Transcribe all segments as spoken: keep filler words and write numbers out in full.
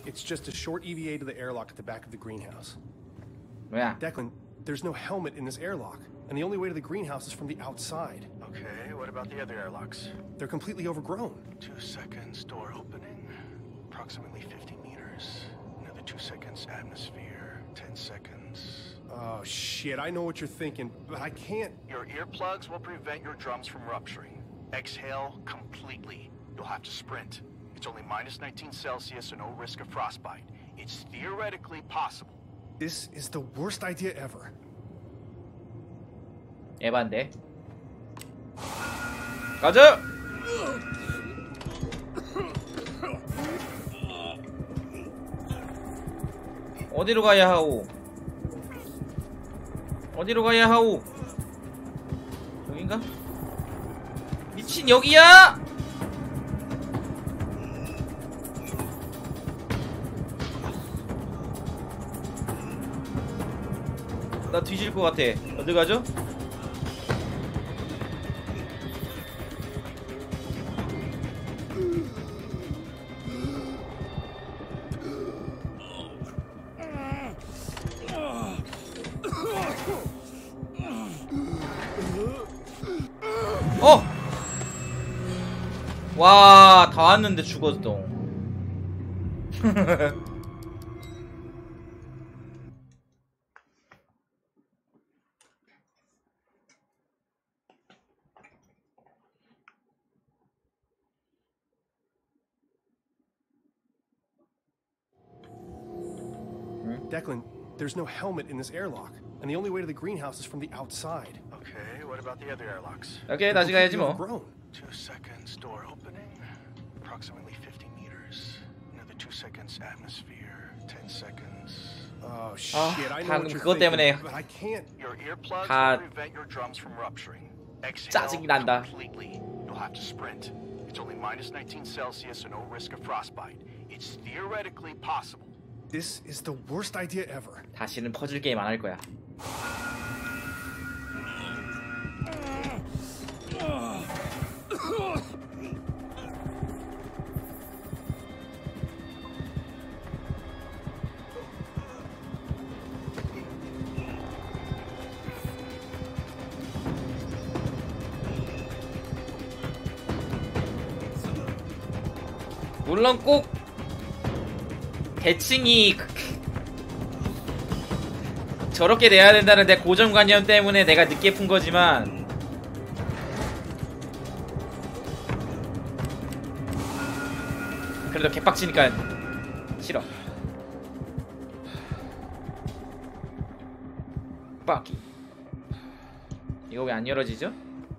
It's just a short E V A to the airlock at the back of the greenhouse. 뭐야? Declan, there's no helmet in this airlock, and the only way to the greenhouse is from the outside. Okay, what about the other airlocks? They're completely overgrown. Two seconds, door opening. Approximately fifty meters. Another two seconds, atmosphere. Ten seconds. Oh, shit, I know what you're thinking, but I can't... Your earplugs will prevent your drums from rupturing. Exhale completely. You'll have to sprint. It's only minus nineteen Celsius and no risk of frostbite. It's theoretically possible. This is the worst idea ever. 에반데. 가자! 어디로 가야 하오? 어디로 가야 하오? 여긴가? 미친 여기야! 나 뒤질 것 같아. 어디 가죠? 어! 와, 다 왔는데 죽었어. Declan, there's no helmet in this airlock, and the only way to the greenhouse is from the outside. Okay, what about the other airlocks? 오케이, 다시 가야지 뭐. Two seconds, door opening. Approximately fifty meters. Another two seconds, atmosphere. Ten seconds. Oh shit! I know what you're 그것 때문에 thinking, but I can't. Your earplugs 다 will prevent your drums from rupturing. Exhale 짜증이 난다. completely. You'll have to sprint. It's only minus nineteen Celsius and no risk of frostbite. It's theoretically possible. This is the worst idea ever. 다시는 퍼즐 게임 안 할 거야. 물론 꼭 대칭이 저렇게 돼야 된다는 내 고정관념 때문에 내가 늦게 푼 거지만 그래도 개빡치니까 싫어. 빡기. 이거 왜 안 열어지죠?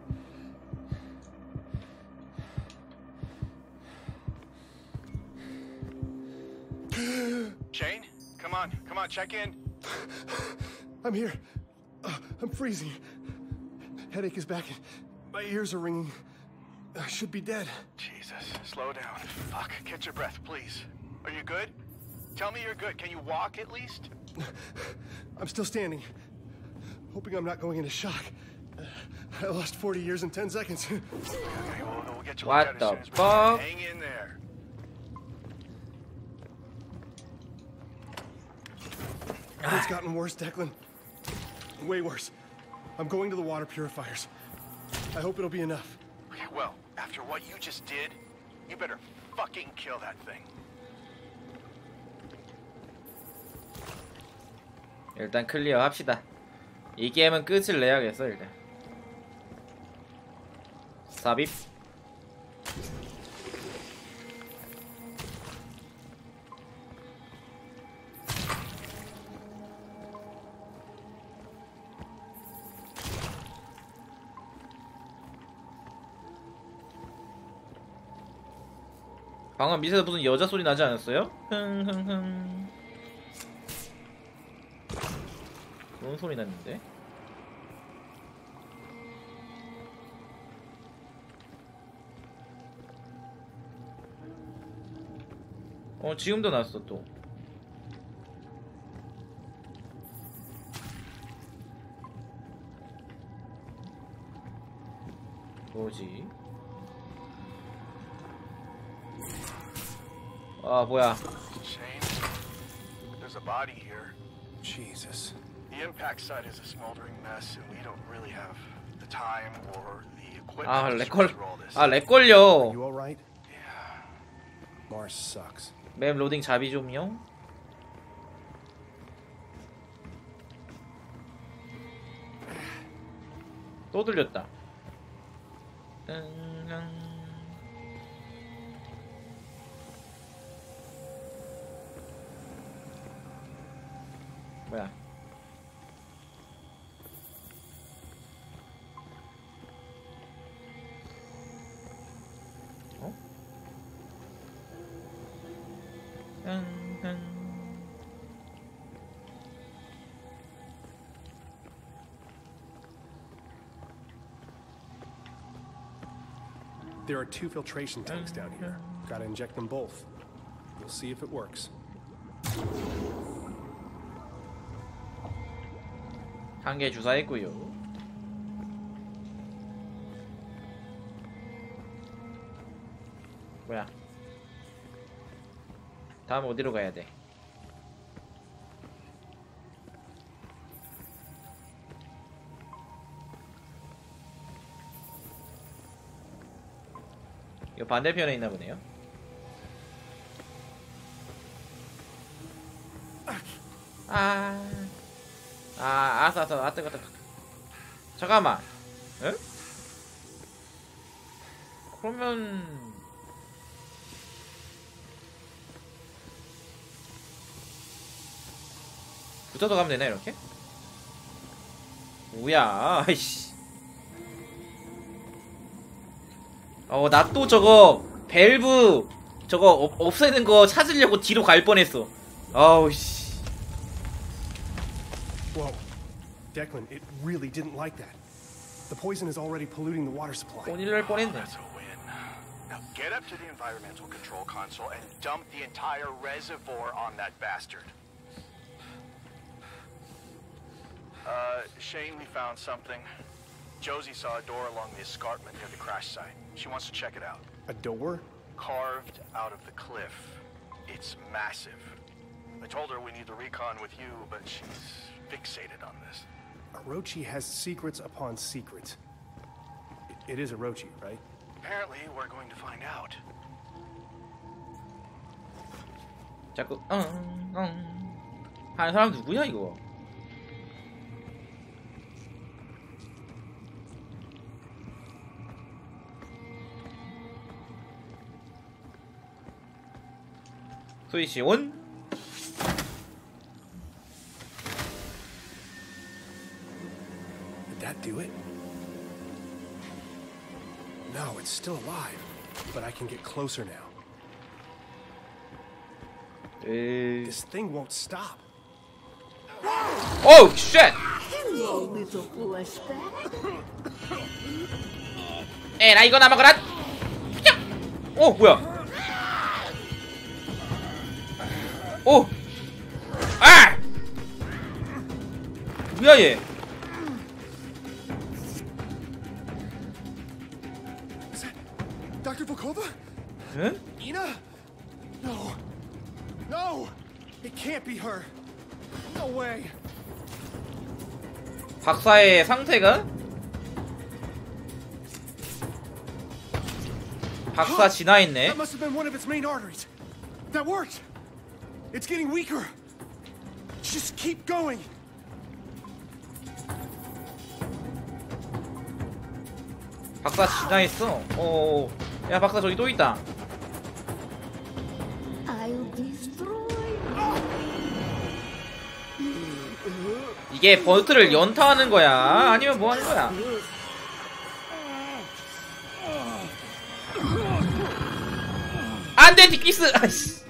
Shane, come on, come on, check in. I'm here. Uh, I'm freezing. Headache is back. My ears are ringing. I should be dead. Jesus, slow down. Fuck, catch your breath, please. Are you good? Tell me you're good. Can you walk at least? I'm still standing. Hoping I'm not going into shock. I lost forty years in ten seconds. Okay, we'll, we'll get you What looked the at as soon as we fuck? can. Hang in there. It's gotten worse, Declan. Way worse. I'm going to the water purifiers. I hope it'll be enough. Okay, well, after what you just did, you better fucking kill that thing. 일단 클리어 합시다. 이 게임은 끝을 내야겠어 일단. 삽입. 방금 밑에서 무슨 여자 소리 나지 않았어요? 흥흥흥. 그런 소리 났는데. 어 지금도 났어 또. 뭐지? 아 뭐야? Shane, there's a body here. Jesus. The impact site is a smoldering mess, and we don't really have the time or the equipment 아 to 렉걸. search through all this. 아 렉 걸려. You all right? Yeah. Mars sucks. 맵 로딩 자비 좀요. 또 들렸다. 응, 뭐야? 어? 응, 응. There are two filtration tanks down here. Gotta inject them both. We'll see if it works. 한 개 주사했고요. 뭐야? 다음 어디로 가야 돼? 이거 반대편에 있나 보네요. 아, 아, 알았어, 알았어, 아 뜨거, 뜨거. 잠깐만, 에? 그러면 붙어서 가면 되나 이렇게? 뭐야, 아이씨. 어, 나 또 저거 밸브 저거 없, 없애는 거 찾으려고 뒤로 갈 뻔했어. 아우 씨. Whoa. Declan, it really didn't like that. The poison is already polluting the water supply. 뻔일 날 뻔했네. That's a win. Now get up to the environmental control console and dump the entire reservoir on that bastard. Uh, Shane, we found something. Josie saw a door along the escarpment near the crash site. She wants to check it out. A door? Carved out of the cliff. It's massive. I told her we need the recon with you, but she's fixated on this. Orochi has secrets upon secrets. It, it is Orochi, right? Apparently, we're going to find out. 자꾸 응응 하는 사람 누구야 이거? 스위치 온. Did that do it? No, it's still alive. But I can get closer now. 에이. This thing won't stop. Oh shit! Hello, little flashback. 에라 이거 나 먹어라. 어 뭐야? 오! 아! 뭐야 얘? Is that Doctor Volkova? 응? Ina? No. No! It can't be her. No way. 박사의 상태가? 박사 진화했네. That must have been one of its main arteries. That worked. It's getting weaker. Just keep going. 박사 진화했어. 어. 야 박사 저기 또 있다. I'll destroy 이게 버트를 연타하는 거야? 아니면 뭐 하는 거야? 안돼 디키스. 아이씨.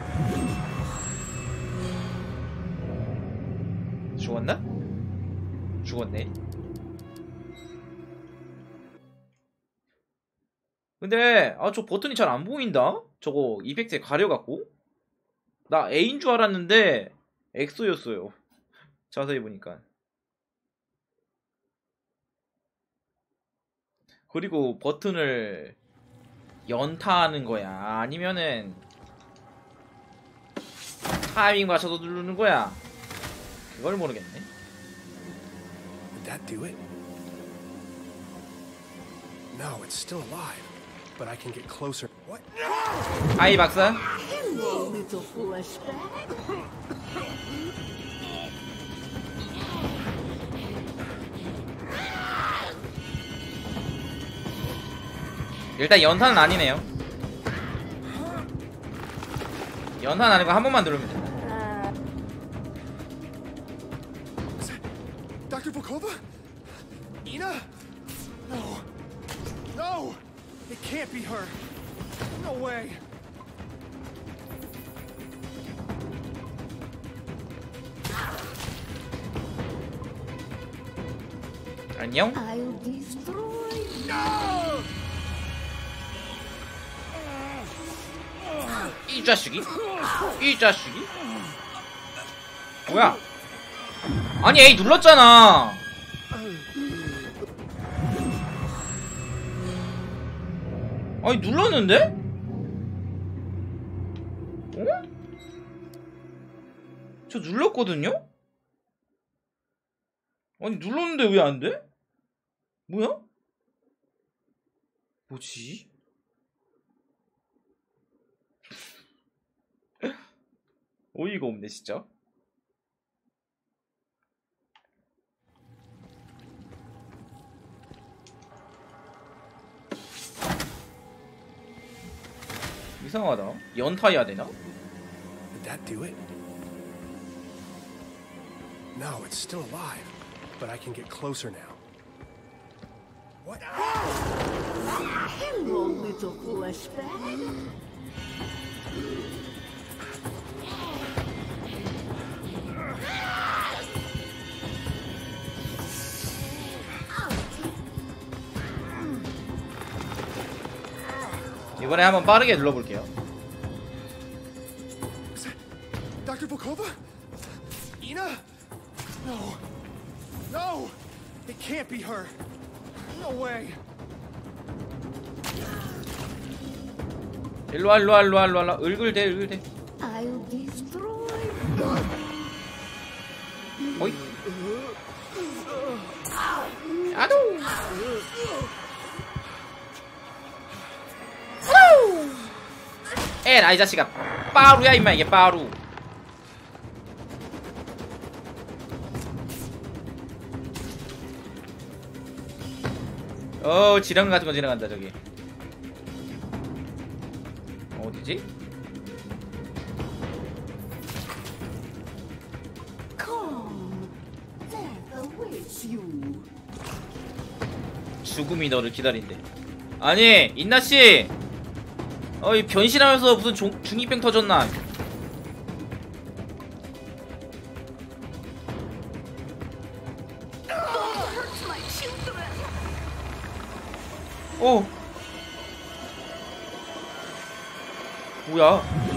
죽었나? 죽었네. 근데 아 저 버튼이 잘 안 보인다. 저거 이펙트에 가려갖고 나 A인 줄 알았는데 엑소였어요. 자세히 보니까. 그리고 버튼을 연타하는 거야? 아니면은 타이밍 맞춰서 누르는 거야? 그걸 모르겠네. Did that do it? No, it's still alive. But I can get closer. What? 하이 박사. Hello, little flashback. 일단 연탄은 아니네요. 연탄 아니고 한 번만 누르면 된다. Doctor Volkova? Ina? No. No! It can't be her. No way. 안녕? I'll destroy. No! 이 자식이? 이 자식이? 뭐야? 아니 A 눌렀잖아. 아니 눌렀는데? 어? 저 눌렀거든요? 아니 눌렀는데 왜 안 돼? 뭐야? 뭐지? 어이가 없네 진짜. 이상하다. 연타해야 되나? Did that do it? No, it's still alive. But I can get closer now. What? Hello, little flashback. 이번에 한번 빠르게 눌러볼게요. Doctor Volkova? Ina? No. No! It can't be her. No way. 일로와 일로와 일로와 일로와. 을글대 을글대. I'll destroy. 어이. 아도. 에라 이 자식아. 빠루야 임마 이게 빠루. 어 지렁이 같은 거 지나간다 저기. 어디지? Come. Death awaits you. 죽음이 너를 기다린대. 아니 인나씨 어이 변신하면서 무슨 종, 중이병 터졌나. 어 뭐야?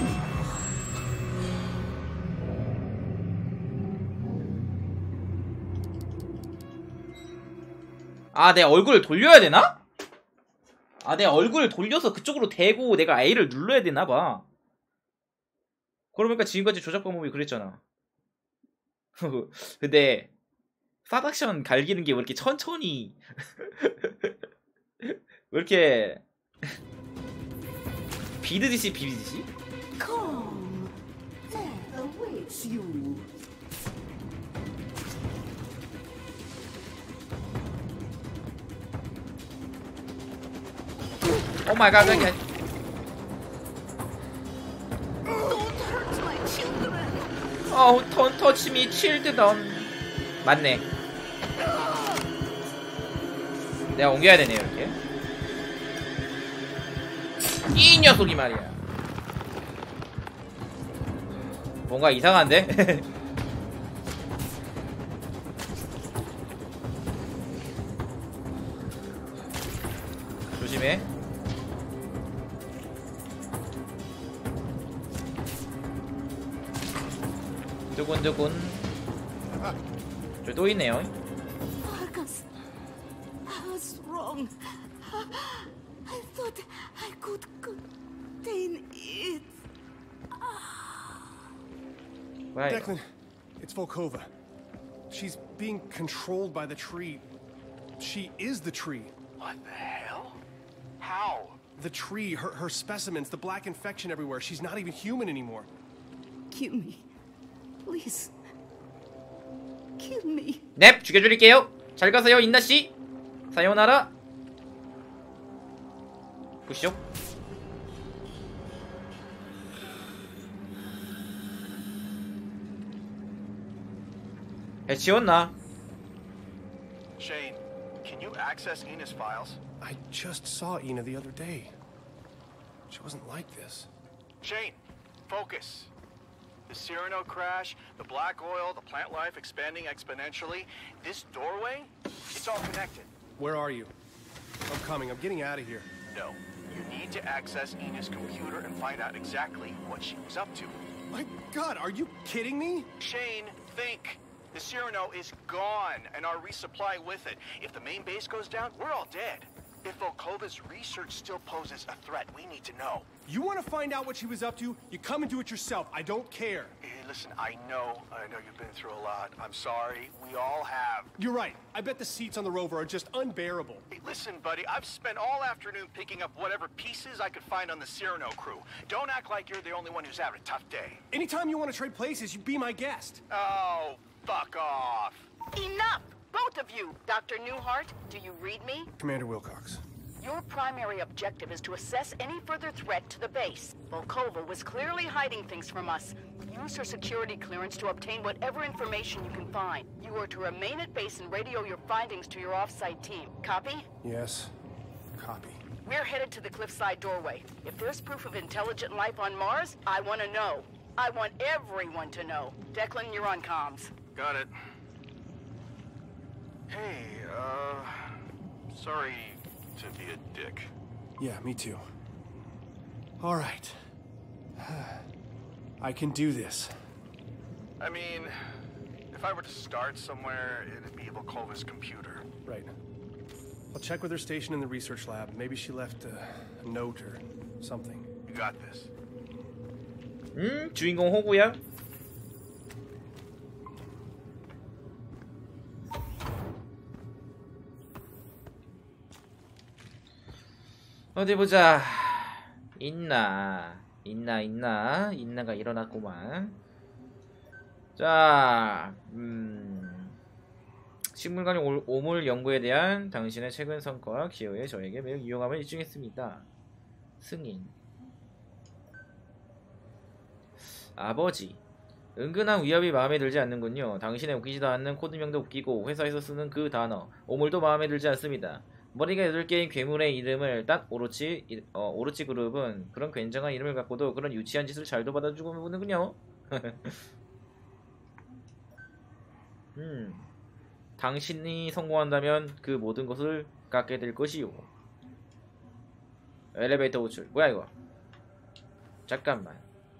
아, 내 얼굴을 돌려야 되나? 아, 내 얼굴을 돌려서 그쪽으로 대고 내가 A를 눌러야 되나봐. 그러니까 지금까지 조작 방법이 그랬잖아. 근데 사닥션 갈기는 게 왜 이렇게 천천히 왜 이렇게 비드듯이 비비듯이? Come. Death awaits you. 오 마이 갓. Don't hurt my children. 어우, 턴 터치미 칠드던. 맞네. 내가 옮겨야 되네 이렇게. 이 녀석이 말이야. 뭔가 이상한데? 조심해. 두근두근. 저기 또 있네요. Marcus, I was wrong. I thought I could contain it. 뭐야 이거? Declan, it's Volkova. She's being controlled by the tree. She is the tree. What the hell? How? The tree, her, her specimens, the black infection everywhere. She's not even human anymore. Kill me. Please. Kill me. 넵, 죽여드릴게요. 잘 가세요, 인나 씨. 사요나라. 보시죠. 해치웠나? Shane, can you access Ina's files? I just saw Ina the other day. She wasn't like this. Shane, focus. The Cyrano crash, the black oil, the plant life expanding exponentially. This doorway, it's all connected. Where are you? I'm coming. I'm getting out of here. No, you need to access Ina's computer and find out exactly what she was up to. My God, are you kidding me? Shane, think. The Cyrano is gone, and our resupply with it. If the main base goes down, we're all dead. If Volkova's research still poses a threat, we need to know. You want to find out what she was up to? You come and do it yourself. I don't care. Hey, listen, I know, I know you've been through a lot. I'm sorry. We all have. You're right. I bet the seats on the rover are just unbearable. Hey, listen, buddy, I've spent all afternoon picking up whatever pieces I could find on the Cyrano crew. Don't act like you're the only one who's having a tough day. Anytime you want to trade places, you be my guest. Oh, fuck off. Enough! Both of you! Doctor Newhart, do you read me? Commander Wilcox. Your primary objective is to assess any further threat to the base. Volkova was clearly hiding things from us. Use her security clearance to obtain whatever information you can find. You are to remain at base and radio your findings to your off-site team. Copy? Yes. Copy. We're headed to the cliffside doorway. If there's proof of intelligent life on Mars, I want to know. I want everyone to know. Declan, you're on comms. Got it. Hey, uh, sorry to be a dick. Yeah, me too. All right. I can do this. I mean, if I were to start somewhere, it'd be Volkova's computer. Right. I'll check with her station in the research lab. Maybe she left a, a note or something. You got this. 음, 주인공 호구야. 어디 보자. 있나? 있나? 있나? 있나가 일어났구만. 자, 음, 식물관용 오물 연구에 대한 당신의 최근 성과와 기여에 저에게 매우 유용함을 입증했습니다. 승인. 아버지. 은근한 위협이 마음에 들지 않는군요. 당신의 웃기지도 않는 코드명도 웃기고 회사에서 쓰는 그 단어 오물도 마음에 들지 않습니다. 머리가 여덟 개인 괴물의 이름을 딱 오로치 어, 오로치 그룹은 그런 굉장한 이름을 갖고도 그런 유치한 짓을 잘도 받아주고 보는군요. 음, 당신이 성공한다면 그 모든 것을 갖게 될 것이요. 엘리베이터 호출. 뭐야 이거? 잠깐만.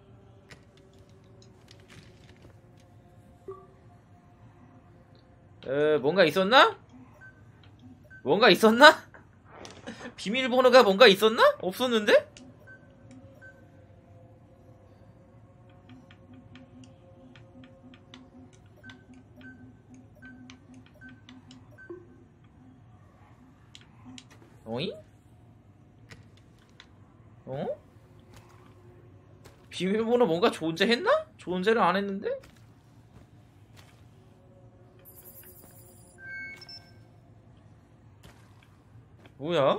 어, 뭔가 있었나? 뭔가 있었나? 비밀번호가 뭔가 있었나? 없었는데? 어이? 어? 비밀번호 뭔가 존재했나? 존재를 안 했는데? 뭐야?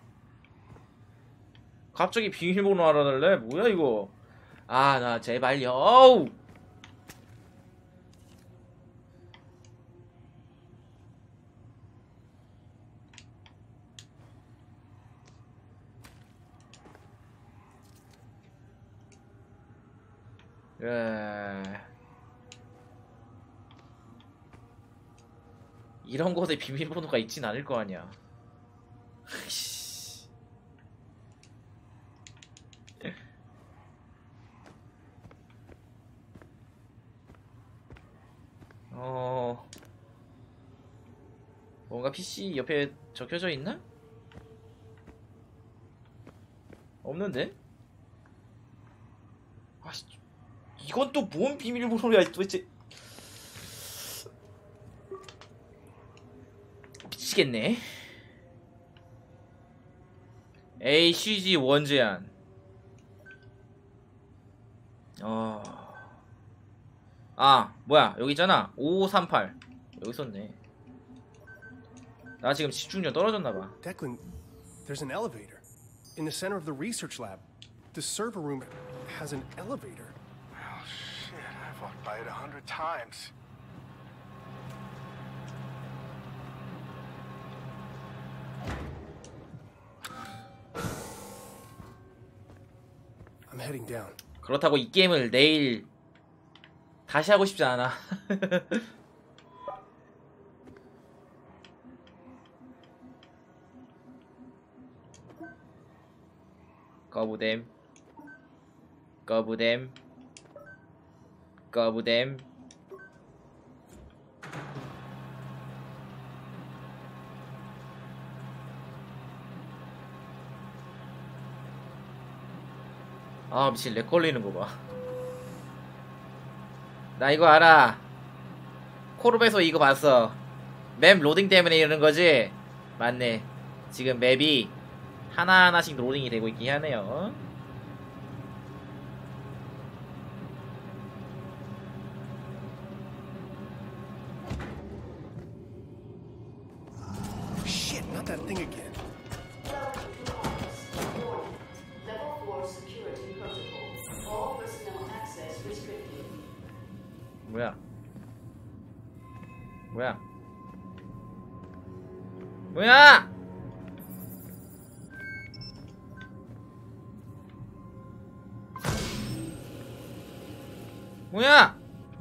갑자기 비밀번호 알아달래? 뭐야 이거? 아, 나 제발요. 어우! 에... 이런 곳에 비밀번호가 있진 않을 거 아니야. 어... 뭔가 피씨 옆에 적혀져 있나? 없는데? 아씨, 이건 또 뭔 비밀번호야 도대체. 미치겠네. 에이씨지 원제한. 어... 아 뭐야 여기 있잖아. 오오삼팔 여기 있었네. 나 지금 집중력 떨어졌나봐. Declan, there's an elevator in the center of the research lab. The server room has an elevator. Oh, shit. I've walked by it a hundred times. I'm heading down. 그렇다고 이 게임을 내일 다시 하고 싶지 않아. 거부댐 거부댐 거부댐. 아 미친 렉 걸리는 거 봐. 나 이거 알아. 코르베소 이거 봤어. 맵 로딩 때문에 이러는 거지? 맞네. 지금 맵이 하나하나씩 로딩이 되고 있긴 하네요. Shit, not that thing again. 뭐야? 뭐야? 뭐야? 뭐야?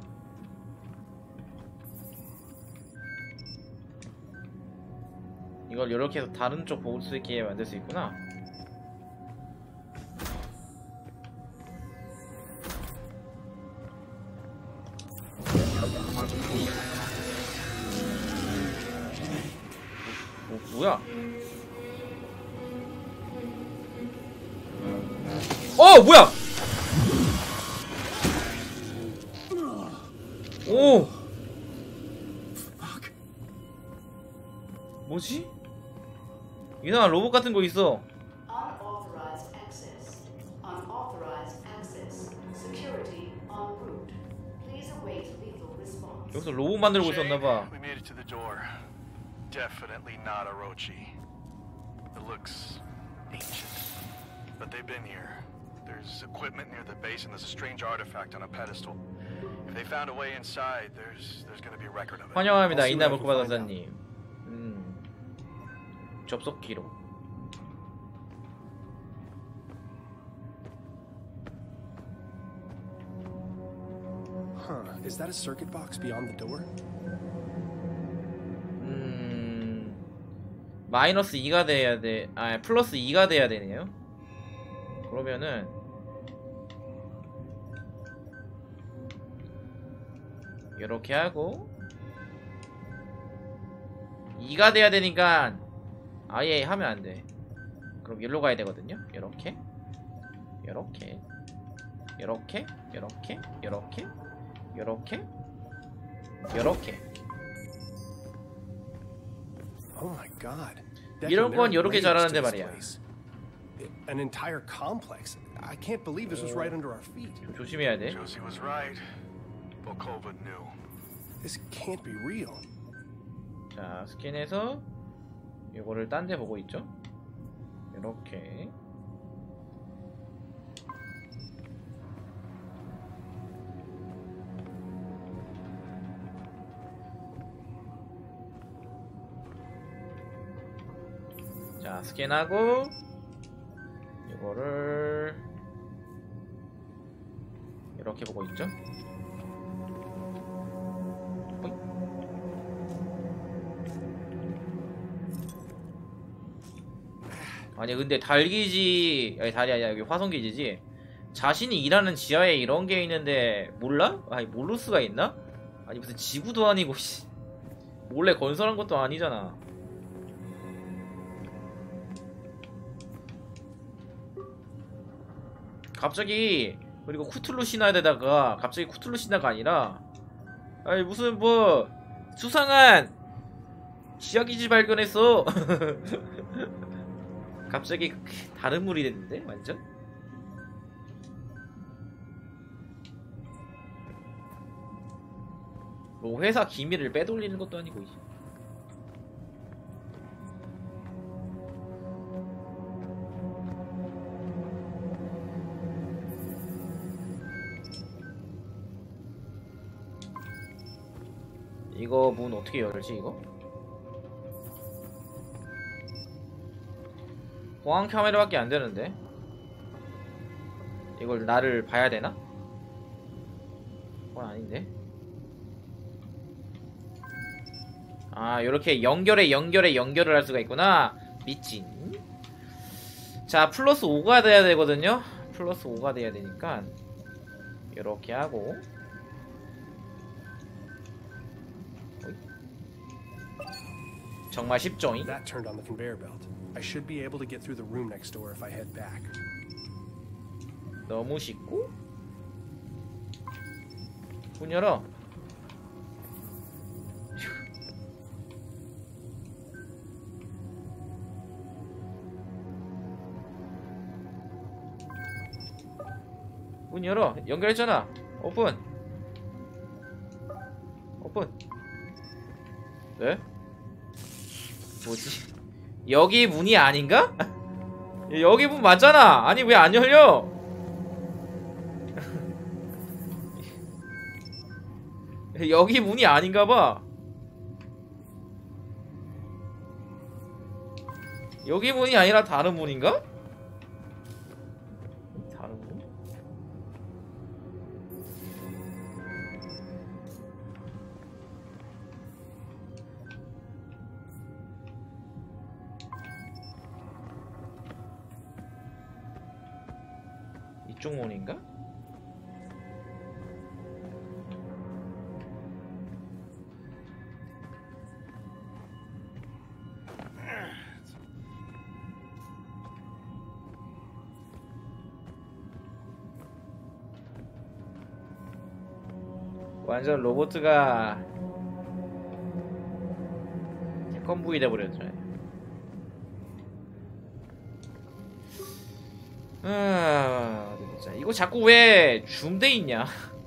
이걸 이렇게 해서 다른 쪽 볼 수 있게 만들 수 있구나. 뭐, 뭐야? 어 뭐야? 오 뭐지? 이상한 로봇 같은 거 있어. Unauthorized access. Unauthorized access. Security en route. Please await lethal response. 여기서 로봇 만들고 Jay, 있었나봐. we made it to the door. Definitely not Orochi. It looks ancient, but they've been here. There's equipment near the base, and there's a strange artifact on a pedestal. If they found a way inside, there's there's going to be a record of it. 환영합니다. I'll see 이나 what I 물고 can find 바다사님. 음. 접속 기록. Huh, is that a circuit box beyond the door? 음. 마이너스 이가 돼야 돼. 아, 플러스 이가 돼야 되네요. 그러면은 이렇게 하고 이가 돼야 되니까 아예 하면 안 돼. 그럼 여기로 가야 되거든요. 이렇게, 이렇게, 이렇게, 이렇게, 이렇게, 이렇게, 이렇게. Oh my god. 이런 건 Declan, 요렇게 there are 잘하는데 layers to 말이야. this place. An entire complex. I can't believe this was right under our feet. 좀 조심해야 돼. Josie was right. Volkova knew. This can't be real. 자, 스캔해서 이거를 딴 데 보고 있죠. 이렇게. 자, 스캔하고 이거를 이렇게 보고 있죠. 호잇. 아니 근데 달기지 아니 달이 아니야 여기 화성기지지. 자신이 일하는 지하에 이런 게 있는데 몰라? 아니 모를 수가 있나? 아니 무슨 지구도 아니고 씨. 몰래 건설한 것도 아니잖아. 갑자기 그리고 쿠툴루 신화에다가 갑자기 쿠툴루 신화가 아니라 아니 무슨 뭐 수상한 지하기지 발견했어. 갑자기 다른 물이 됐는데 완전. 뭐 회사 기밀을 빼돌리는 것도 아니고. 이거 문 어떻게 열지 이거? 보안 카메라밖에 안 되는데 이걸 나를 봐야 되나? 그건 아닌데. 아 요렇게 연결해 연결해 연결을 할 수가 있구나. 미친. 자 플러스 오가 돼야 되거든요. 플러스 오가 돼야 되니까 요렇게 하고 정말 쉽죠? That turned on the conveyor belt. I should be able to get through the room next door if I head back. 너무 쉽고? 문 열어. 문 열어. 연결했잖아. 오픈. 오픈. 네? 뭐지? 여기 문이 아닌가? 여기 문 맞잖아. 아니 왜 안 열려? 여기 문이 아닌가봐. 여기 문이 아니라 다른 문인가? 다른 문? 이쪽 문인가? 완전 로봇가 건부이 돼버렸죠. 아, 진짜 이거 자꾸 왜 줌돼 있냐?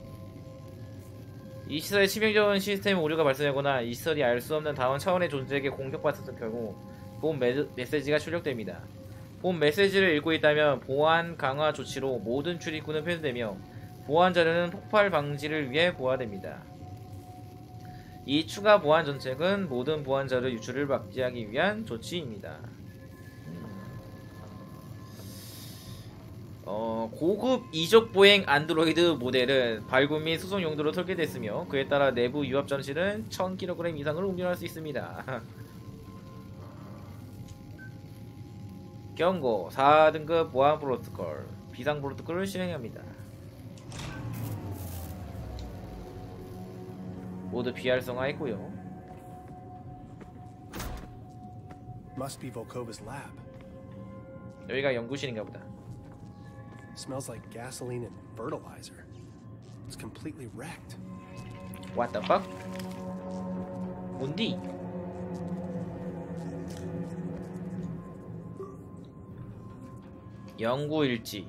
이 시설에 치명적인 시스템 오류가 발생하거나 이 시설이 알 수 없는 다음 차원의 존재에게 공격받았을 경우 본 메, 메시지가 출력됩니다. 본 메시지를 읽고 있다면 보안 강화 조치로 모든 출입구는 폐쇄되며 보안 자료는 폭발 방지를 위해 보호됩니다. 이 추가 보안 정책은 모든 보안 자료 유출을 막지하기 위한 조치입니다. 어, 고급 이족 보행 안드로이드 모델은 발굴 및 수송 용도로 설계됐으며 그에 따라 내부 유압 전실은 천 킬로그램 이상을 운전할 수 있습니다. 경고, 사 등급 보안 프로토콜, 비상 프로토콜을 실행합니다. 모두 비활성화했고요. Must be Volkova's lab. 여기가 연구실인가 보다. Smells like gasoline and fertilizer. It's completely wrecked. What the fuck? 뭔디? 연구 일지.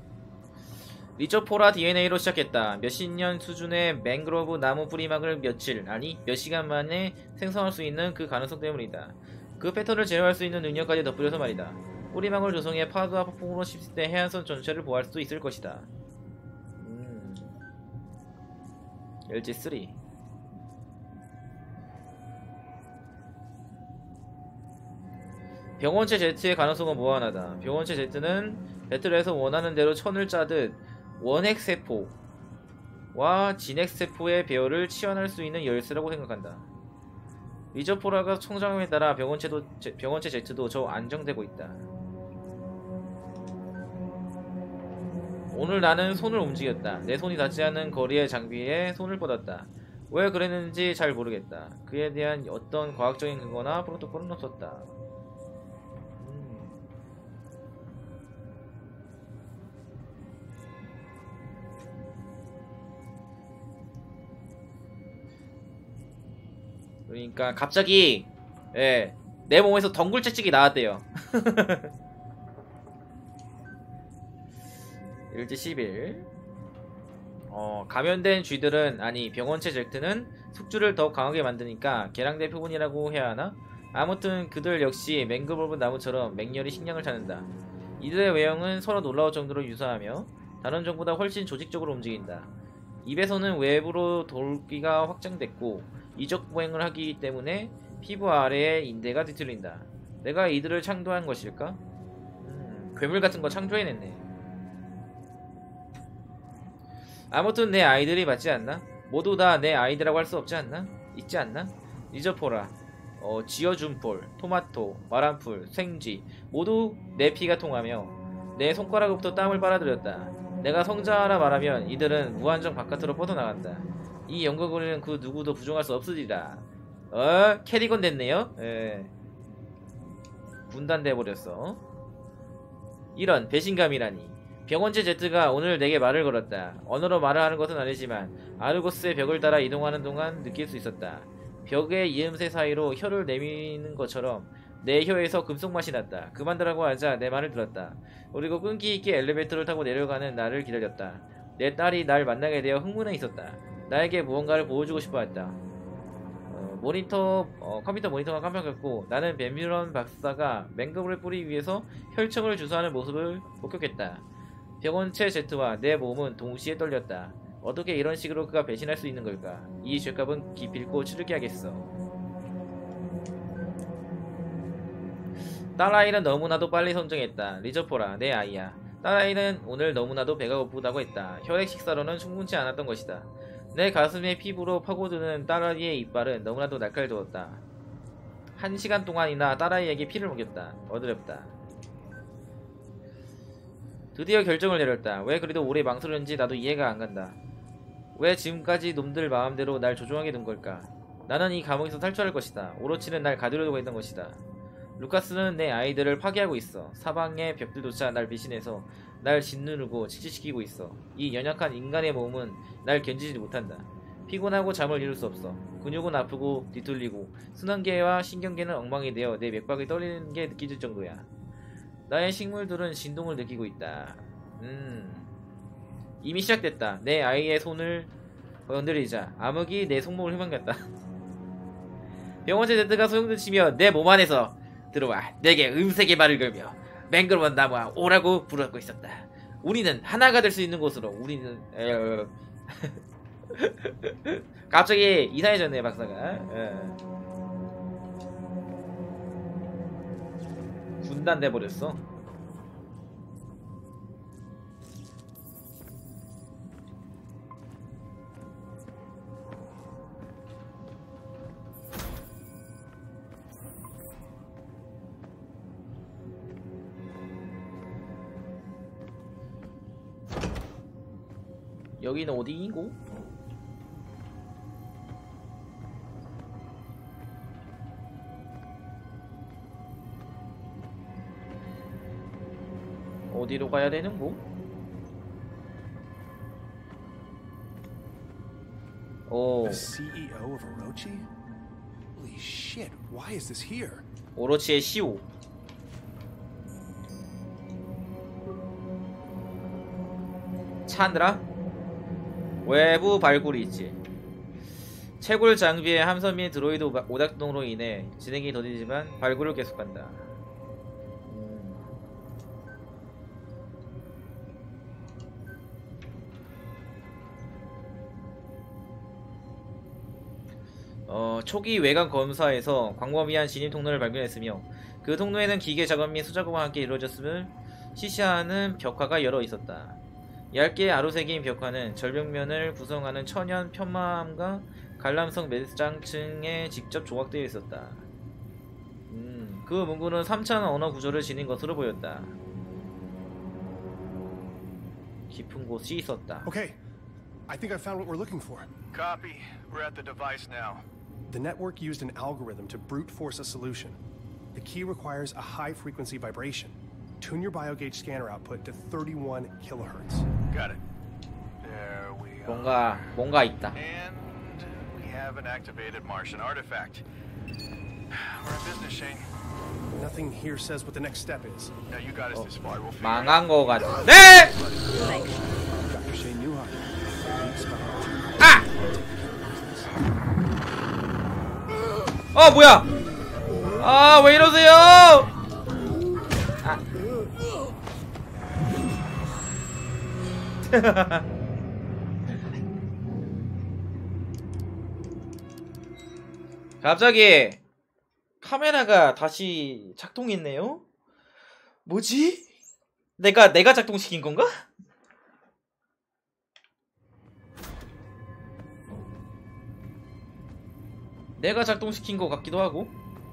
리처포라 디엔에이로 시작했다. 몇십 년 수준의 맹그로브 나무 뿌리막을 며칠, 아니 몇 시간 만에 생성할 수 있는 그 가능성 때문이다. 그 패턴을 제어할 수 있는 능력까지 덧붙여서 말이다. 뿌리막을 조성해 파도와 폭풍으로 씹힐 해안선 전체를 보호할 수 있을 것이다. 음. 엘지 삼. 병원체 Z의 가능성은 무한하다. 병원체 Z는 배틀에서 원하는 대로 천을 짜듯 원핵세포와 진핵세포의 배열을 치환할 수 있는 열쇠라고 생각한다. 리저포라가 성장함에 따라 병원체도, 병원체 Z도 저 안정되고 있다. 오늘 나는 손을 움직였다. 내 손이 닿지 않는 거리의 장비에 손을 뻗었다. 왜 그랬는지 잘 모르겠다. 그에 대한 어떤 과학적인 근거나 프로토콜은 없었다. 음. 그러니까 갑자기 예, 내 몸에서 덩굴 채찍이 나왔대요. 일지 십일. 어, 감염된 쥐들은 아니 병원체 젝트는 숙주를 더욱 강하게 만드니까 계량대 표본이라고 해야 하나? 아무튼 그들 역시 맹그로브 나무처럼 맹렬히 식량을 찾는다. 이들의 외형은 서로 놀라울 정도로 유사하며 다른 종보다 훨씬 조직적으로 움직인다. 입에서는 외부로 돌기가 확장됐고 이적 보행을 하기 때문에 피부 아래에 인대가 뒤틀린다. 내가 이들을 창조한 것일까? 음, 괴물 같은 거 창조해냈네. 아무튼 내 아이들이 맞지 않나? 모두 다 내 아이들이라고 할 수 없지 않나? 있지 않나? 리저포라, 어, 지어준폴, 토마토, 마란풀, 생쥐 모두 내 피가 통하며 내 손가락부터 땀을 빨아들였다. 내가 성자라 말하면 이들은 무한정 바깥으로 뻗어나간다. 이 연극거리는 그 누구도 부정할 수 없으리라. 어? 캐리건 됐네요? 예. 분단돼버렸어. 이런 배신감이라니. 병원체 제트가 오늘 내게 말을 걸었다. 언어로 말을 하는 것은 아니지만 아르고스의 벽을 따라 이동하는 동안 느낄 수 있었다. 벽의 이음새 사이로 혀를 내미는 것처럼 내 혀에서 금속맛이 났다. 그만두라고 하자 내 말을 들었다. 그리고 끈기 있게 엘리베이터를 타고 내려가는 나를 기다렸다. 내 딸이 날 만나게 되어 흥분해 있었다. 나에게 무언가를 보여주고 싶어 했다. 어, 모니터, 어, 컴퓨터 모니터가 깜빡했고 나는 뱀뮤런 박사가 맹금을 뿌리 위에서 혈청을 주사하는 모습을 목격했다. 병원체 제트와 내 몸은 동시에 떨렸다. 어떻게 이런 식으로 그가 배신할 수 있는 걸까? 이 죄값은 기필코 치르게 하겠어. 딸아이는 너무나도 빨리 선정했다. 리저포라, 내 아이야. 딸아이는 오늘 너무나도 배가 고프다고 했다. 혈액 식사로는 충분치 않았던 것이다. 내 가슴에 피부로 파고드는 딸아이의 이빨은 너무나도 날카로웠다. 한 시간 동안이나 딸아이에게 피를 먹였다. 어드럽다. 드디어 결정을 내렸다. 왜 그리도 오래 망설였는지 나도 이해가 안 간다. 왜 지금까지 놈들 마음대로 날 조종하게 둔 걸까? 나는 이 감옥에서 탈출할 것이다. 오로치는 날 가두려고 했던 것이다. 루카스는 내 아이들을 파괴하고 있어. 사방의 벽들조차 날 배신해서 날 짓누르고 질식시키고 있어. 이 연약한 인간의 몸은 날 견디지 못한다. 피곤하고 잠을 이룰 수 없어. 근육은 아프고 뒤틀리고 순환계와 신경계는 엉망이 되어 내 맥박이 떨리는 게 느껴질 정도야. 나의 식물들은 진동을 느끼고 있다. 음... 이미 시작됐다. 내 아이의 손을 건드리자 암흑이 내 손목을 휘감겼다. 병원체 제트가 소용돌이치며 내 몸 안에서 들어와 내게 음색의 말을 걸며 맹그로운 나무와 오라고 부르고 있었다. 우리는 하나가 될 수 있는 곳으로. 우리는 갑자기 이상해졌네 박사가. 분단돼 버렸어. 여기는 어디인고? 어디로 가야 되는고? 오. The C E O of Orochi? Holy shit, why is this here? 오로치의 시오. 찬드라? 외부 발굴이 있지. 채굴 장비의 함선 및 드로이드 오작동으로 인해 진행이 더디지만 발굴을 계속한다. 음. 어, 초기 외관 검사에서 광범위한 진입 통로를 발견했으며 그 통로에는 기계 작업 및 수작업과 함께 이루어졌음을 시시하는 벽화가 여러 있었다. 얇게 아로색인 벽화는 절벽면을 구성하는 천연 편마함과 관람석 매장층에 직접 조각되어 있었다. 음, 그 문구는 삼천 언어 구조를 지닌 것으로 보였다. 깊은 곳이 있었다. Okay, I think I found what we're looking for. Copy. We're at the device now. The network used an algorithm to brute force a solution. The key requires a high frequency vibration. Tune your biogauge scanner output to thirty-one kilohertz. Got it. There we are. 뭔가 뭔가 있다. And we have have an activated Martian artifact. We're in business, Shane. Nothing here says what the next step is. Now you got us this far. We'll figure it 망한 out. 거 같네. Thanks. Doctor Shane Newhart. 아! 어 뭐야? 아 왜 이러세요? 아. 갑자기 카메라가 다시 작동했네요? 뭐지? 내가 내가 작동시킨 건가? 내가 작동시킨 것 같기도 하고.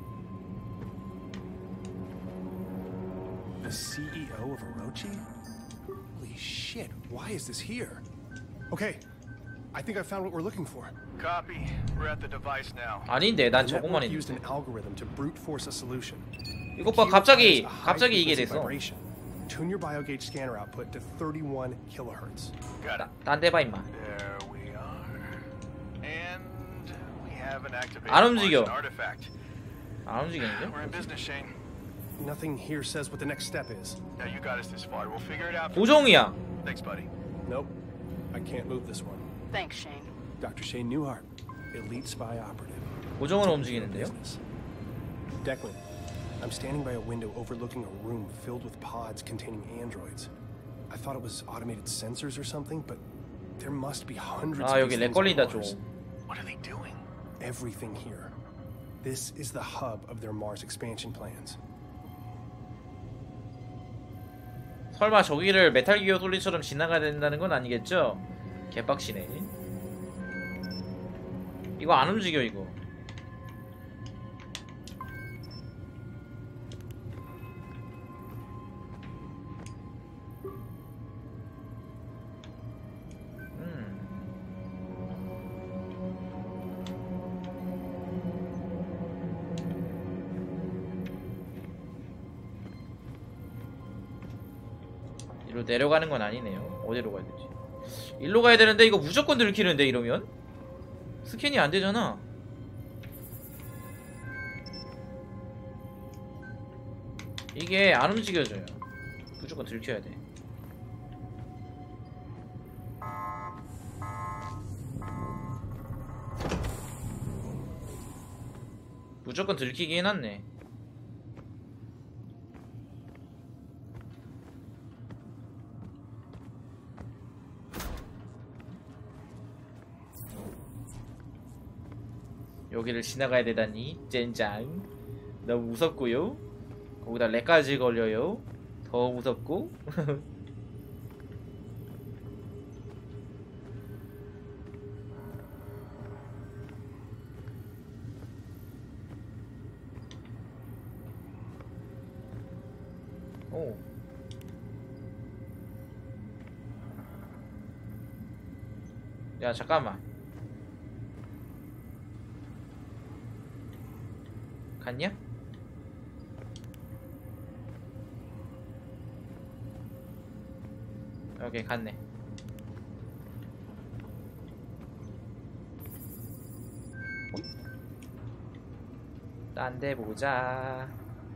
The C E O of Orochi? Holy shit, why is this here? Okay, I think I found what we're looking for. Copy. We're at the device now. 아닌데 난 The 저것만 network used 했는데. an algorithm to brute force a solution. 이것 봐 갑자기 갑자기 이게 됐어. Tune your biogauge scanner output to thirty-one kilohertz. Got it. 딴 데 봐 임마. There we are. And we have an activated 안 움직여. Martian artifact. 안 움직이는데? We're in business, Shane. Nothing here says what the next step is. Now you got us this far. We'll figure it out. 고정이야. Thanks, buddy. Nope, I can't move this one. Thanks, Shane. Doctor Shane Newhart, elite spy operative. 고정으로 움직이는데요? Business. Declan, I'm standing by a window overlooking a room filled with pods containing androids. I thought it was automated sensors or something, but there must be hundreds 아 of 여기 these 렉 things on 걸린다 Mars. 좀. What are they doing? Everything here. This is the hub of their Mars expansion plans. 설마 저기를 메탈 기어 솔리처럼 지나가야 된다는 건 아니겠죠? 개빡치네. 이거 안 움직여 이거. 이리로 내려가는 건 아니네요. 어디로 가야 되지? 일로 가야 되는데 이거 무조건 들키는데 이러면? 스캔이 안 되잖아. 이게 안 움직여져요. 무조건 들켜야 돼. 무조건 들키게 해놨네. 여기를 지나가야 되다니 젠장. 너무 무섭고요. 거기다 렉까지 걸려요. 더 무섭고. 오. 야 잠깐만. 갔냐? 오케이 갔네. 딴 데 보자.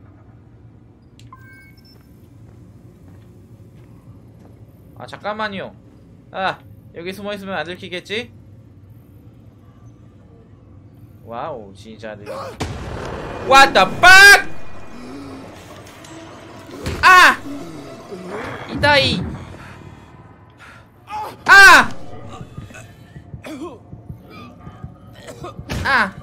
아 잠깐만요. 아 여기 숨어있으면 안 들키겠지? 와우 진짜 느려. What the fuck! 아! 이따이! 아! 아!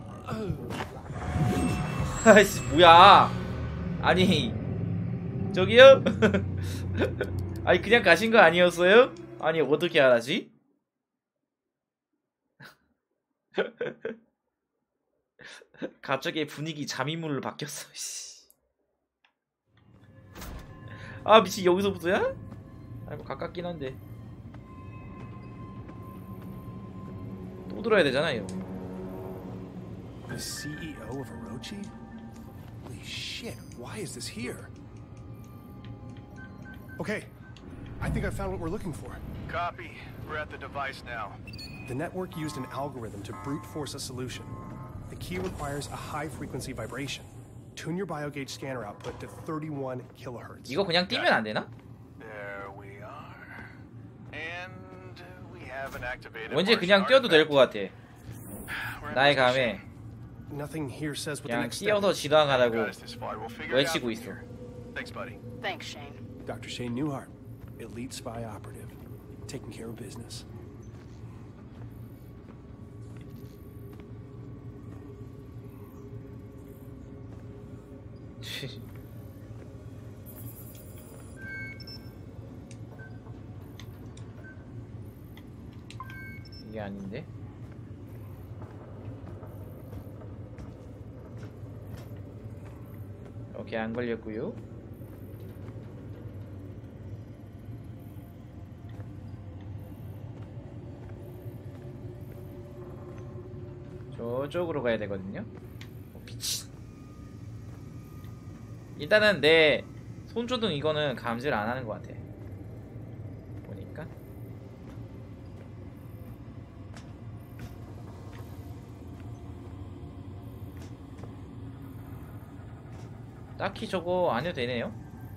아이씨 뭐야? 아니 저기요? 아니 그냥 가신 거 아니었어요? 아니 어떻게 알았지? 갑자기 분위기 잠입물로 바뀌었어. 아 미친 여기서부터야? 아이고 가깝긴 한데 또 들어야 되잖아요. The C E O of Orochi? Holy shit, why is this here? Okay, I think I found what we're looking for. Copy. We're at the device now. The network used an algorithm to brute force a solution. The key requires a high-frequency vibration. Tune your biogauge scanner output to thirty-one kilohertz. 이거 그냥 뛰면 안 되나? There we are. And we have an activated 왠지 그냥 뛰어도 될 것 같아. 나의 감에 Nothing here says what the 그냥 next step 뛰어서 is. 지나가라고 Got us this far. We'll figure it out 외치고 from 있어. here. Thanks, buddy. Thanks, Shane. Doctor Shane Newhart, elite spy operative, taking care of business. 이게 아닌데? 오케이, 안 걸렸고요. 저쪽으로 가야 되거든요. 어, 미친. 일단은 내 손조등 이거는 감지를 안 하는 것 같아. 보니까. 딱히 저거 안 해도 되네요.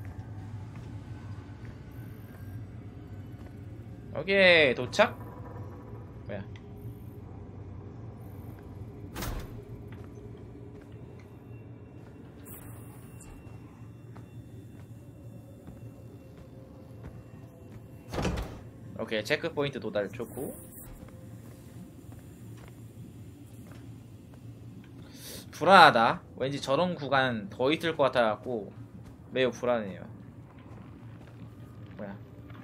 오케이, 도착. 뭐야? 오케이, 체크포인트 도달 좋고. 불안하다. 왠지 저런 구간 더 있을 것 같아갖고 매우 불안해요. 뭐야?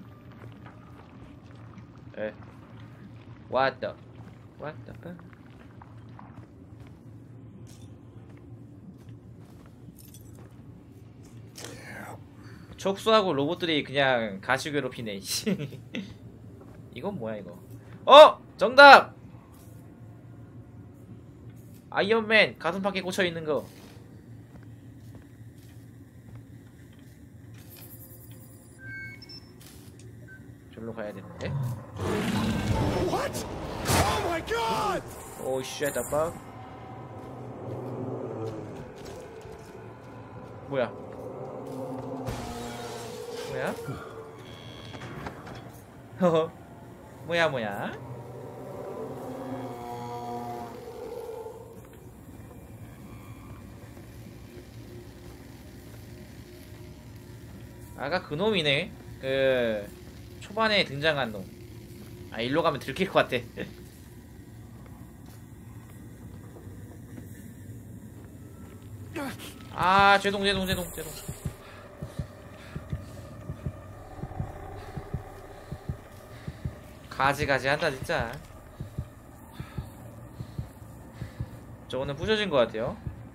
에? What the? What the fuck? 촉수하고 로봇들이 그냥 가시 괴롭히네. 이건 뭐야 이거? 어! 정답! 아이언맨 가슴팍에 꽂혀있는 거. 절로 가야 되는데. What? Oh my god! 오 쉣, 아빠. 뭐야? 뭐야? 허허. 뭐야 뭐야? 아까 그 놈이네. 그 초반에 등장한 놈. 아, 일로 가면 들킬 것 같아. 아, 죄송 죄송 죄송 죄송. 가지가지 한다 진짜. 저거는 부셔진 것 같아요.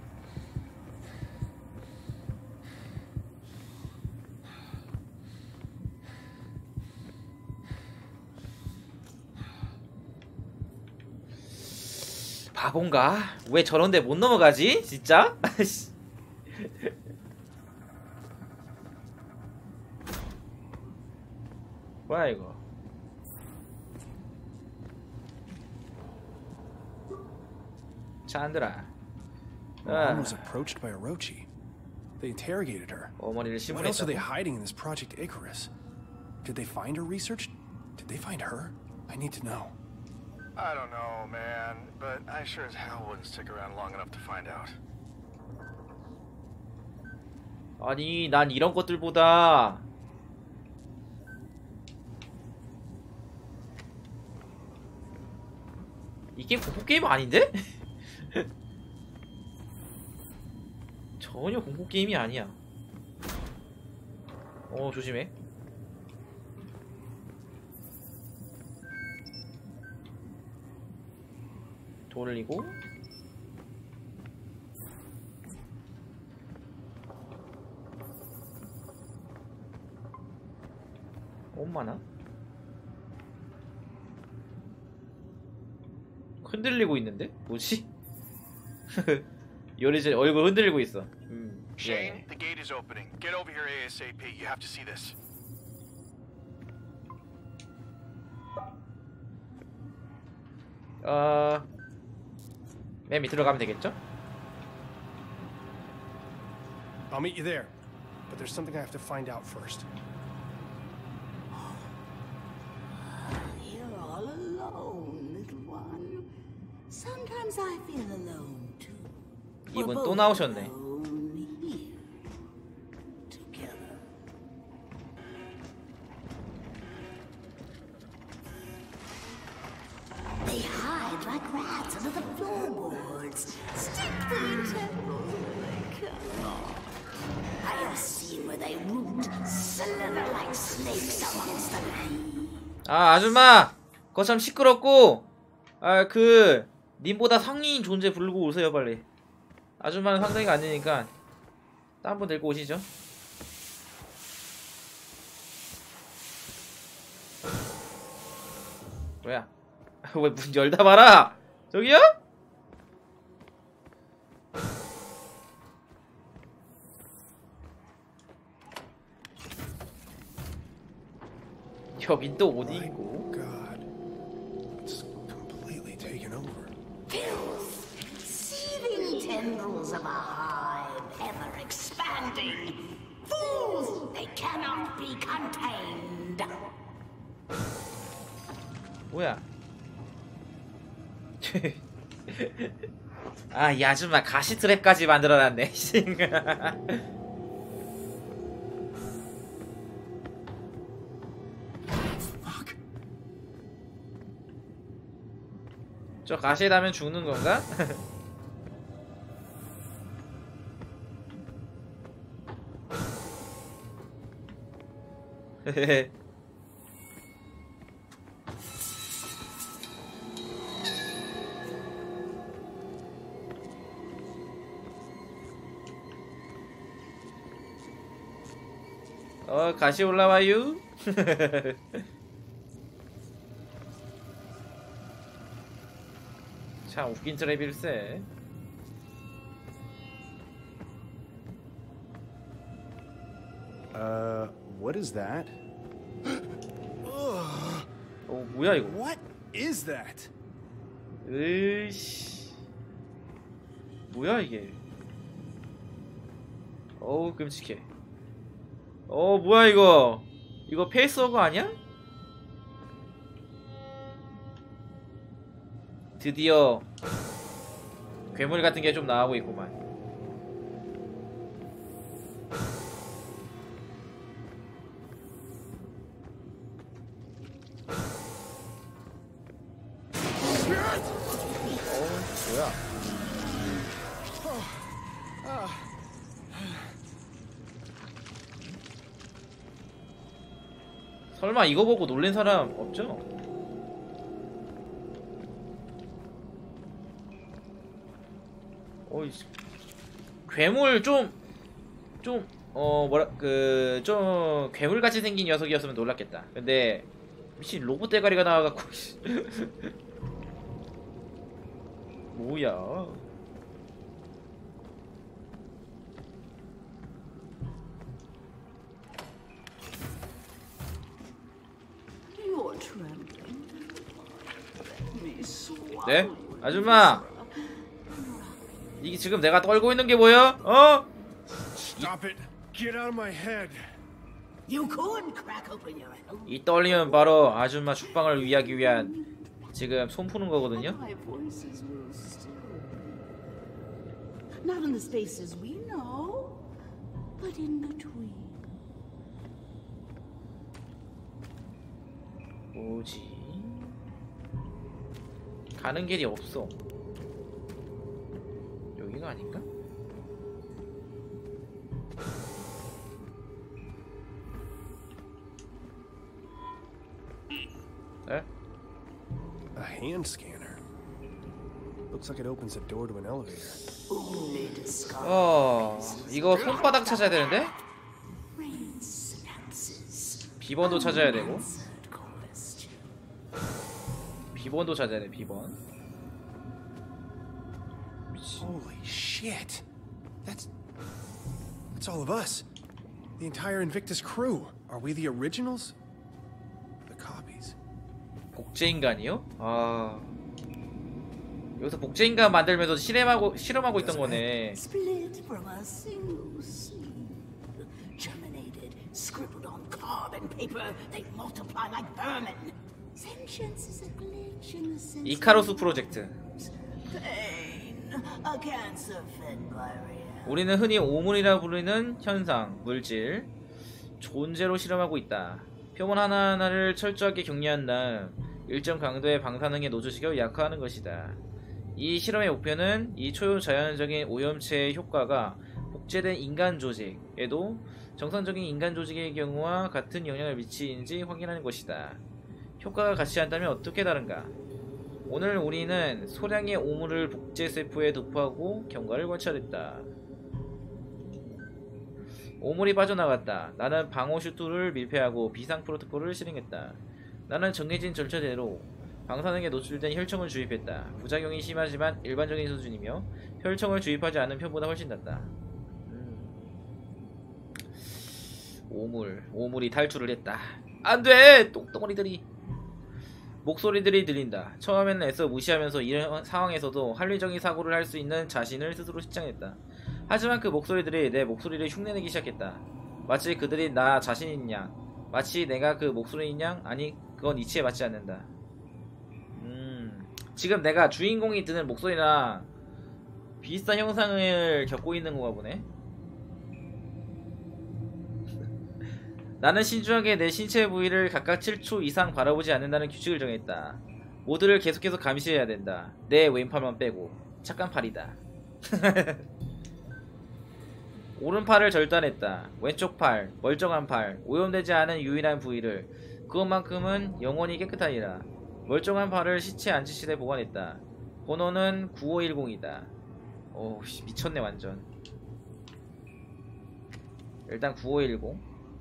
바본가? 왜 저런데 못 넘어가지? 진짜? 뭐야 이거? 찬드라. Mom was approached by Orochi. They interrogated her. 어머니를 What else are they 신문했다고? hiding in this Project Icarus? Did they find her research? Did they find her? I need to know. I don't know, man, but I sure as hell wouldn't stick around long enough to find out. 아니, 난 이런 것들보다 이 게임 공포 게임 아닌데? 전혀 공포 게임이 아니야. 어, 조심해. 돌리고 엄마나? 흔들리고 있는데? 뭐지? 요리제 얼굴 흔들리고 있어. 음, Shane, 예. the gate is opening. Get over here ASAP. You have to see this. 어... 맨 밑으로 가면 되겠죠? I'll meet you there. But there's something I have to find out first. You're all alone, little one. Sometimes I feel alone too. We're 이분 또 both 나오셨네. alone here, together. They hide like rats under the floorboards. Stick to the temples where they cannot. I have seen where they root, slither like snakes amongst the leaves. 아 아줌마 그거 참 시끄럽고 아 그 님보다 상위인 존재 부르고 오세요 빨리. 아줌마는 상당히가 아니니까 딴 분 데리고 오시죠. 뭐야 왜 문 열다 봐라. 저기요? 여긴 또 어디 My 있고? God. It's completely taken over. Filth, seething tendrils of a hive, ever expanding. Fools, they cannot be contained. 뭐야? 아, 이 아줌마 가시 트랩까지 만들어놨네. 저 가시에 닿으면 죽는 건가? 어, 가시 올라와요. 참 웃긴 트랩일세. Uh, what is that? 어, 뭐야 이거? What is that? 으이씨. 뭐야 이게? 어우 끔찍해. 어 뭐야 이거? 이거 페이스허그 아니야? 드디어 괴물 같은 게 좀 나오고 있구만. 뭐야? 설마 이거 보고 놀란 사람 없죠? 어이 괴물 좀 좀 어 뭐라 그 좀 괴물같이 생긴 녀석이었으면 놀랐겠다. 근데 미친 로봇 대가리가 나와갖고 뭐야? You're trembling. Let me swallow 네? you, 아줌마! 이게 지금 내가 떨고 있는 게 뭐야? 어? Stop it! Get out of my head! You could crack open your own. 이 떨림은 바로 아줌마 죽방을 위하기 위한 지금 손 푸는 거거든요. My voices will still. Not in the spaces we know, but in between. 뭐지? 가는 길이 없어. 여기가 아닌가? 네? A hand scanner. Looks like it opens a door to an elevator. Only discover 어, 이거 손바닥 찾아야 되는데? rain synapses. 비번도 찾아야 되고. Answered question. 비번도 찾아야 돼, 비번. Holy shit! That's... That's all of us. The entire Invictus crew. Are we the originals? The copies. 곡제인간이요? 아... 여기서 복제인간 만들면서 실험하고 실험하고 있던 거네. Split from a single seed. Germinated, scribbled on carbon paper, they multiply like vermin. Sentience is a glitch in the sense. 이카로스 프로젝트. Pain, a cancer fed by reality. 우리는 흔히 오물이라 부르는 현상, 물질, 존재로 실험하고 있다. 표본 하나하나를 철저하게 격리한 다음 일정 강도의 방사능에 노출시켜 약화하는 것이다. 이 실험의 목표는 이 초자연적인 오염체의 효과가 복제된 인간 조직에도 정상적인 인간 조직의 경우와 같은 영향을 미치는지 확인하는 것이다. 효과가 같이 한다면 어떻게 다른가? 오늘 우리는 소량의 오물을 복제 세포에 도포하고 경과를 관찰했다. 오물이 빠져나갔다. 나는 방호 슈트를 밀폐하고 비상 프로토콜을 실행했다. 나는 정해진 절차대로 방사능에 노출된 혈청을 주입했다. 부작용이 심하지만 일반적인 수준이며 혈청을 주입하지 않은 편보다 훨씬 낫다. 음. 오물, 오물이 탈출을 했다. 안돼! 똥덩어리들이. 목소리들이 들린다. 처음에는 애써 무시하면서 이런 상황에서도 합리적인 사고를 할 수 있는 자신을 스스로 실장했다. 하지만 그 목소리들이 내 목소리를 흉내내기 시작했다. 마치 그들이 나 자신인 양. 마치 내가 그 목소리인 양? 아니, 그건 이치에 맞지 않는다. 음, 지금 내가 주인공이 듣는 목소리랑 비슷한 형상을 겪고 있는 건가 보네. 나는 신중하게 내 신체 부위를 각각 칠 초 이상 바라보지 않는다는 규칙을 정했다. 모두를 계속해서 감시해야 된다. 내 왼팔만 빼고. 착한 팔이다. 오른팔을 절단했다. 왼쪽 팔, 멀쩡한 팔, 오염되지 않은 유일한 부위를. 그것만큼은 영원히 깨끗하리라. 멀쩡한 팔을 시체 안치실에 보관했다. 번호는 구오일공이다. 오우 미쳤네 완전. 일단 구오일공.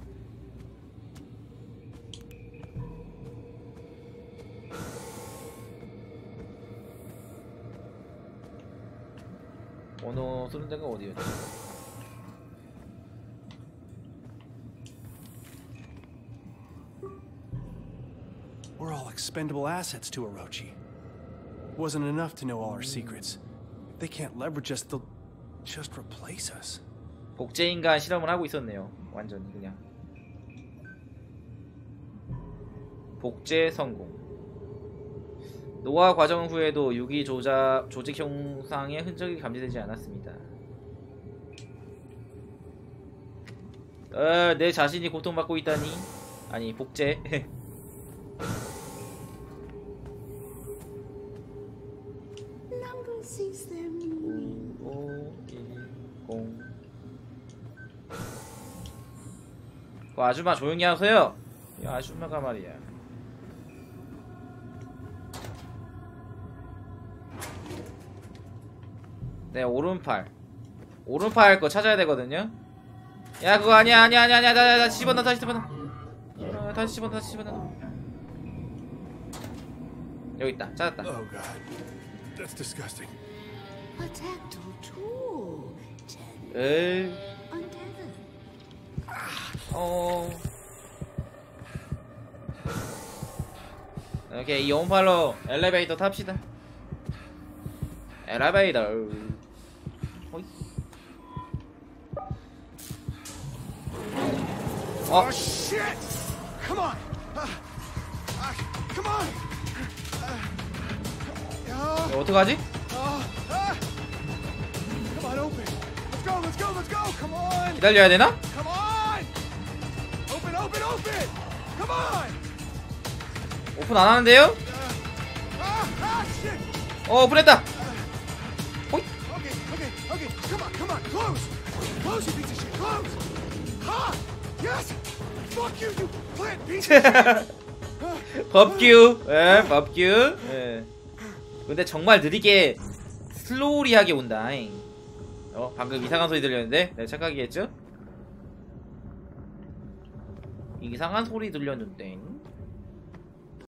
번호 쓰는 데가 어디였지? We're all expendable assets to Orochi. Wasn't enough to know all our secrets. If they can't leverage us, they'll just replace us. 복제인간 실험을 하고 있었네요. 완전히 그냥. 복제 성공. 노화 과정 후에도 유기 조작, 조직 형상의 흔적이 감지되지 않았습니다. 어, 내 자신이 고통받고 있다니? 아니, 복제. 구오일공. 그 아줌마 조용히 하세요. 이 아줌마가 말이야. 네, 오른팔. 오른팔 거 찾아야 되거든요. 야, 그거 아니야, 아니야, 아니야, 아니야. 나, 다시 집어넣어, 다시 집어넣어. 어, 다시 집어넣어, 다시 집어넣어. 여기 있다, 찾았다. Oh god, that's disgusting. A tactile tool. 에이. Untethered. 어. 오케이, 이 오른팔로 엘리베이터 탑시다. 엘리베이터. 호이. 어. Oh shit! Come on! Uh, uh, come on! Uh, 이거 어떡하지? uh, uh, come on, open! Let's go! Let's go! Let's go! Come on! 기다려야 되나? Come on! Open! Open! Open! Come on! 오픈 안 하는데요? Uh, ah! Ah! Shit! 어, 오픈했다. 호이. Okay! Okay! Okay! Come on! Come on! Close! Close, you piece of shit! Close! Ha! Yes! Fuck you! You plant piece of shit! 법규. 예, 법규. 예. 근데 정말 느리게 슬로우리하게 온다. 어, 방금 이상한 소리 들렸는데? 내가 착각이겠죠? 이상한 소리 들렸는데.